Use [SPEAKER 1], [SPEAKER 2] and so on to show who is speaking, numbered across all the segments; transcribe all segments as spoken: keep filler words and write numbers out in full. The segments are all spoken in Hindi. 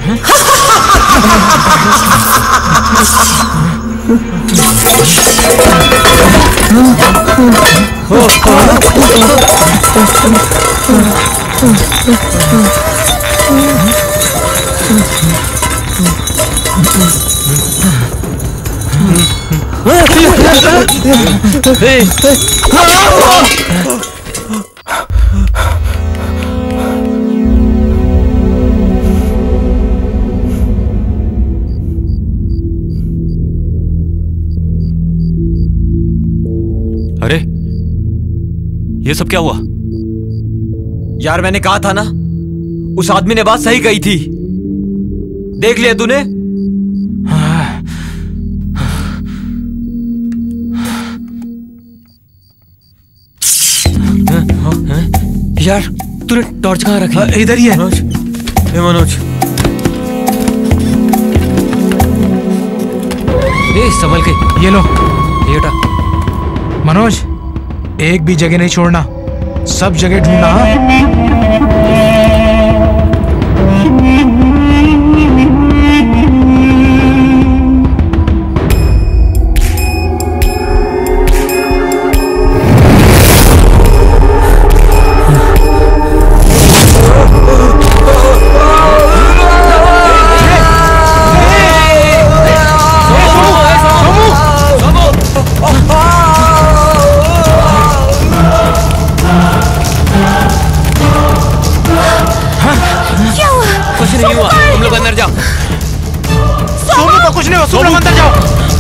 [SPEAKER 1] अरे ये सब क्या हुआ?
[SPEAKER 2] यार मैंने कहा था ना, उस आदमी ने बात सही कही थी। देख लिया तूने?
[SPEAKER 1] यार तूने टॉर्च कहाँ रखी?
[SPEAKER 3] इधर ही है।
[SPEAKER 2] मनोज, ए मनोज,
[SPEAKER 1] ए संभल के।
[SPEAKER 3] ये लो।
[SPEAKER 1] ये उठा।
[SPEAKER 3] मनोज, एक भी जगह नहीं छोड़ना, सब जगह ढूंढना। कुछ नहीं हुआ, तुम लोग अंदर जाओ।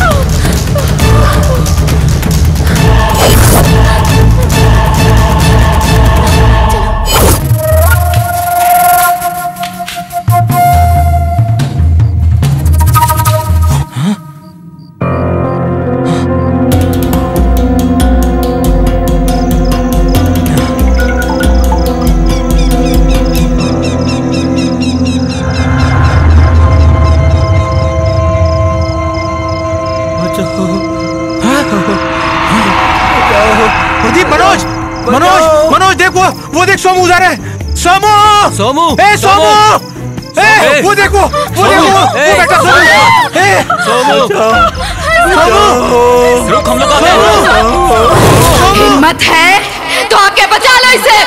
[SPEAKER 3] प्रदीप, मनोज, मनोज, मनोज देख, वो वो देख, सोमू उधर है। सोमू,
[SPEAKER 1] सोमू,
[SPEAKER 3] ए सोमू, ए वो देखो, वो देखो, वो बेटा सोमू, ए
[SPEAKER 1] सोमू,
[SPEAKER 3] सोमू,
[SPEAKER 1] रुक, हम लोग आ गए।
[SPEAKER 4] हिम्मत है तो आके बचा लो इसे।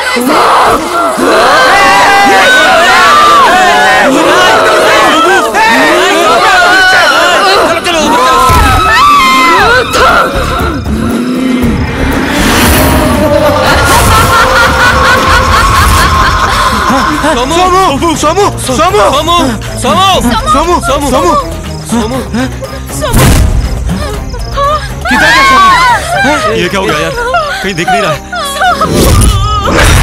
[SPEAKER 1] सोमू,
[SPEAKER 3] सोमू, सोमू, सोमू,
[SPEAKER 1] सोमू,
[SPEAKER 3] सोमू, सोमू, सोमू,
[SPEAKER 1] सोमू,
[SPEAKER 3] किधर गया सोमू?
[SPEAKER 1] ये क्या हो गया यार? कहीं दिख नहीं रहा है।